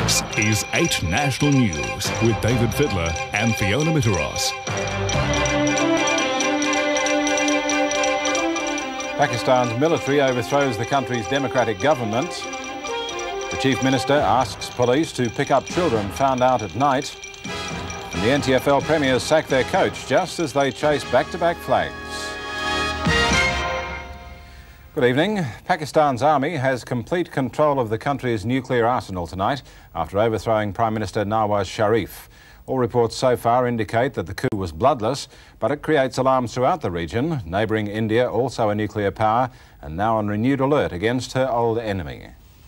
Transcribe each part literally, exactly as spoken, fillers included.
This is eight National News with David Fiddler and Fiona Mitteros. Pakistan's military overthrows the country's democratic government. The Chief Minister asks police to pick up children found out at night. And the N T F L Premiers sack their coach just as they chase back-to-back flags. Good evening. Pakistan's army has complete control of the country's nuclear arsenal tonight after overthrowing Prime Minister Nawaz Sharif. All reports so far indicate that the coup was bloodless, but it creates alarms throughout the region. Neighbouring India, also a nuclear power, and now on renewed alert against her old enemy.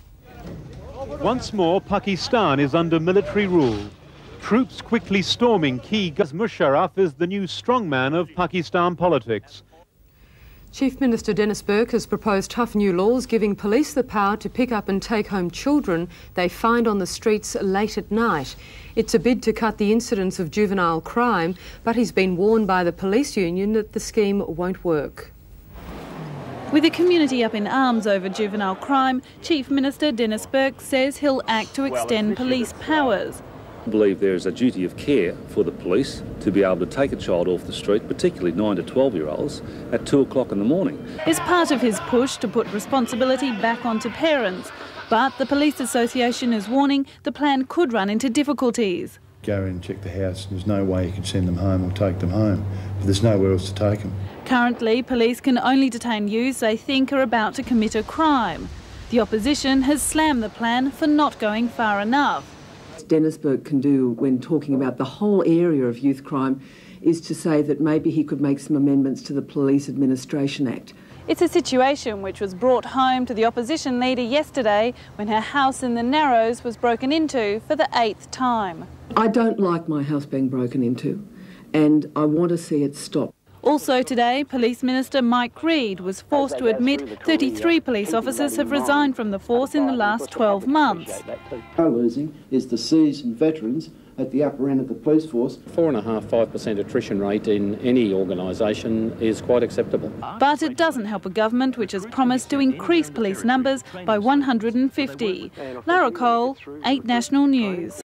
Once more, Pakistan is under military rule. Troops quickly storming key. Musharraf is the new strongman of Pakistan politics. Chief Minister Denis Burke has proposed tough new laws giving police the power to pick up and take home children they find on the streets late at night. It's a bid to cut the incidence of juvenile crime, but he's been warned by the police union that the scheme won't work. With the community up in arms over juvenile crime, Chief Minister Denis Burke says he'll act to extend police powers. I believe there is a duty of care for the police to be able to take a child off the street, particularly nine to twelve year olds, at two o'clock in the morning. It's part of his push to put responsibility back onto parents, but the Police Association is warning the plan could run into difficulties. Go in and check the house, and there's no way you can send them home or take them home, but there's nowhere else to take them. Currently, police can only detain youths they think are about to commit a crime. The opposition has slammed the plan for not going far enough. Denis Burke can do when talking about the whole area of youth crime is to say that maybe he could make some amendments to the Police Administration Act. It's a situation which was brought home to the opposition leader yesterday when her house in the Narrows was broken into for the eighth time. I don't like my house being broken into, and I want to see it stop. Also today, Police Minister Mike Reid was forced to admit thirty-three police officers have resigned from the force in the last twelve months. Our losing is the seasoned veterans at the upper end of the police force. Four and a half, five percent attrition rate in any organisation is quite acceptable. But it doesn't help a government which has promised to increase police numbers by one hundred and fifty. Lara Cole, eight National News.